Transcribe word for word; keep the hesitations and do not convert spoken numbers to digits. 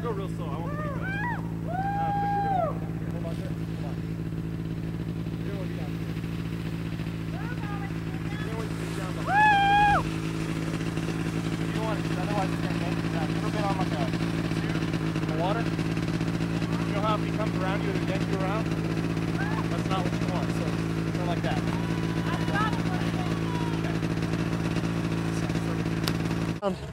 go real slow. I won't put you back. Uh, but you're gonna hold on there. Hold on. You're gonna want to be down here. You're gonna want to be down behind. You don't want to, otherwise it's gonna yank you down. You ever been on like a tube in the water? You know how if he comes around you, it'll yank you around? That's not what you want. So go like that. Okay.